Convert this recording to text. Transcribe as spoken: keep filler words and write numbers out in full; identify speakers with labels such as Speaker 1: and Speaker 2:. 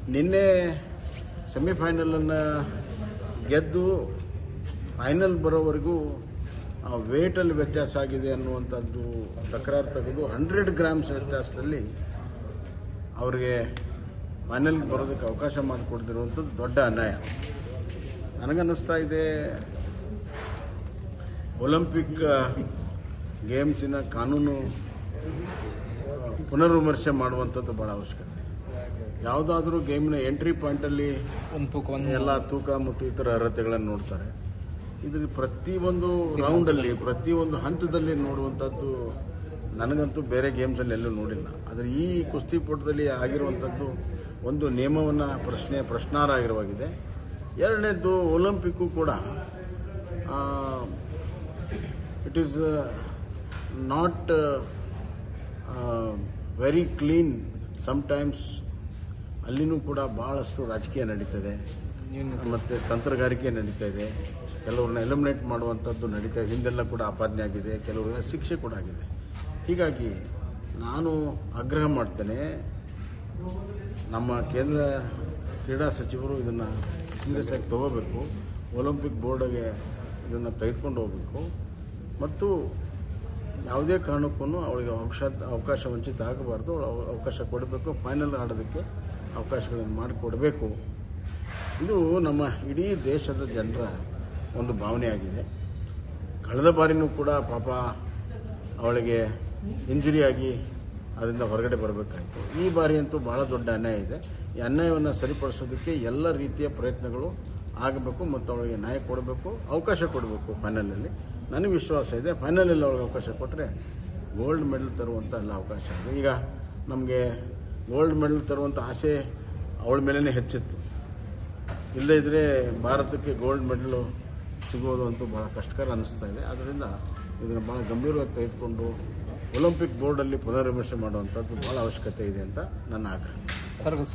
Speaker 1: ನಿನ್ನೆ ಸೆಮಿಫೈನಲನ್ನು ಗೆದ್ದು ಫೈನಲ್ ಬರೋವರೆಗೂ ವೇಟಲ್ಲಿ ವ್ಯತ್ಯಾಸ ಆಗಿದೆ ಅನ್ನುವಂಥದ್ದು ತಕರಾರು ತೆಗೆದು ಹಂಡ್ರೆಡ್ ಗ್ರಾಮ್ಸ್ ವ್ಯತ್ಯಾಸದಲ್ಲಿ ಅವರಿಗೆ ಫೈನಲ್ಗೆ ಬರೋದಕ್ಕೆ ಅವಕಾಶ ಮಾಡಿಕೊಡ್ತಿರುವಂಥದ್ದು ದೊಡ್ಡ ಅನ್ಯಾಯ. ನನಗನ್ನಿಸ್ತಾ ಇದೆ ಒಲಿಂಪಿಕ್ ಗೇಮ್ಸಿನ ಕಾನೂನು ಪುನರ್ವಿಮರ್ಶೆ ಮಾಡುವಂಥದ್ದು ಭಾಳ ಅವಶ್ಯಕತೆ. ಯಾವುದಾದ್ರೂ ಗೇಮ್ನ ಎಂಟ್ರಿ ಪಾಯಿಂಟಲ್ಲಿ ಎಲ್ಲ ತೂಕ ಮತ್ತು ಇತರ ಅರ್ಹತೆಗಳನ್ನು ನೋಡ್ತಾರೆ. ಇದು ಪ್ರತಿಯೊಂದು ರೌಂಡಲ್ಲಿ ಪ್ರತಿಯೊಂದು ಹಂತದಲ್ಲಿ ನೋಡುವಂಥದ್ದು ನನಗಂತೂ ಬೇರೆ ಗೇಮ್ಸಲ್ಲಿ ಎಲ್ಲೂ ನೋಡಿಲ್ಲ. ಆದರೆ ಈ ಕುಸ್ತಿಪಟುದಲ್ಲಿ ಆಗಿರುವಂಥದ್ದು ಒಂದು ನಿಯಮವನ್ನು ಪ್ರಶ್ನೆ ಪ್ರಶ್ನಾರ್ಹ ಆಗಿರುವಾಗಿದೆ. ಎರಡನೇದು ಒಲಿಂಪಿಕ್ಕು ಕೂಡ it is not very clean. Sometimes ಅಲ್ಲಿನೂ ಕೂಡ ಭಾಳಷ್ಟು ರಾಜಕೀಯ ನಡೀತದೆ ಮತ್ತು ತಂತ್ರಗಾರಿಕೆ ನಡೀತಾ ಇದೆ. ಕೆಲವ್ರನ್ನ ಎಲಿಮಿನೇಟ್ ಮಾಡುವಂಥದ್ದು ನಡೀತಾ ಇದೆ. ಹಿಂದೆಲ್ಲ ಕೂಡ ಆಪಾದನೆ ಆಗಿದೆ, ಕೆಲವ್ರಿಗೆ ಶಿಕ್ಷೆ ಕೂಡ ಆಗಿದೆ. ಹೀಗಾಗಿ ನಾನು ಆಗ್ರಹ ಮಾಡ್ತೇನೆ, ನಮ್ಮ ಕೇಂದ್ರ ಕ್ರೀಡಾ ಸಚಿವರು ಇದನ್ನು ಸೀರಿಯಸ್ ಆಗಿ ತಗೋಬೇಕು. ಒಲಿಂಪಿಕ್ ಬೋರ್ಡ್ಗೆ ಇದನ್ನು ತೆಗೆದುಕೊಂಡು ಹೋಗಬೇಕು ಮತ್ತು ಯಾವುದೇ ಕಾರಣಕ್ಕೂ ಅವಳಿಗೆ ಅವಕಾಶ ಅವಕಾಶ ವಂಚಿತ ಆಗಬಾರ್ದು. ಅವಕಾಶ ಕೊಡಬೇಕು, ಫೈನಲ್ ಆಡೋದಕ್ಕೆ ಅವಕಾಶಗಳನ್ನು ಮಾಡಿಕೊಡಬೇಕು. ಇದು ನಮ್ಮ ಇಡೀ ದೇಶದ ಜನರ ಒಂದು ಭಾವನೆಯಾಗಿದೆ. ಕಳೆದ ಬಾರಿನೂ ಕೂಡ ಪಾಪ ಅವಳಿಗೆ ಇಂಜುರಿ ಆಗಿ ಅದರಿಂದ ಹೊರಗಡೆ ಬರಬೇಕಾಯಿತು. ಈ ಬಾರಿ ಅಂತೂ ಭಾಳ ದೊಡ್ಡ ಅನ್ಯಾಯ ಇದೆ. ಈ ಅನ್ಯಾಯವನ್ನು ಸರಿಪಡಿಸೋದಕ್ಕೆ ಎಲ್ಲ ರೀತಿಯ ಪ್ರಯತ್ನಗಳು ಆಗಬೇಕು ಮತ್ತು ಅವಳಿಗೆ ನ್ಯಾಯ ಕೊಡಬೇಕು, ಅವಕಾಶ ಕೊಡಬೇಕು. ಫೈನಲಲ್ಲಿ ನನಗೆ ವಿಶ್ವಾಸ ಇದೆ, ಫೈನಲಲ್ಲಿ ಅವಳಿಗೆ ಅವಕಾಶ ಕೊಟ್ಟರೆ ಗೋಲ್ಡ್ ಮೆಡಲ್ ತರುವಂಥ ಎಲ್ಲ ಅವಕಾಶ ಇದೆ. ಈಗ ನಮಗೆ ಗೋಲ್ಡ್ ಮೆಡಲ್ ತರುವಂಥ ಆಸೆ ಅವಳ ಮೇಲೇ ಹೆಚ್ಚಿತ್ತು. ಇಲ್ಲದೇ ಇದ್ದರೆ ಭಾರತಕ್ಕೆ ಗೋಲ್ಡ್ ಮೆಡಲು ಸಿಗೋದು ಅಂತೂ ಭಾಳ ಕಷ್ಟಕರ ಅನ್ನಿಸ್ತಾ ಇದೆ. ಆದ್ದರಿಂದ ಇದನ್ನು ಭಾಳ ಗಂಭೀರವಾಗಿ ತೆಗೆದುಕೊಂಡು ಒಲಿಂಪಿಕ್ ಬೋರ್ಡಲ್ಲಿ ಪುನರ್ವಿಮರ್ಶೆ ಮಾಡುವಂಥದ್ದು ಭಾಳ ಅವಶ್ಯಕತೆ ಇದೆ ಅಂತ ನನ್ನ ಆಗ್ರಹ.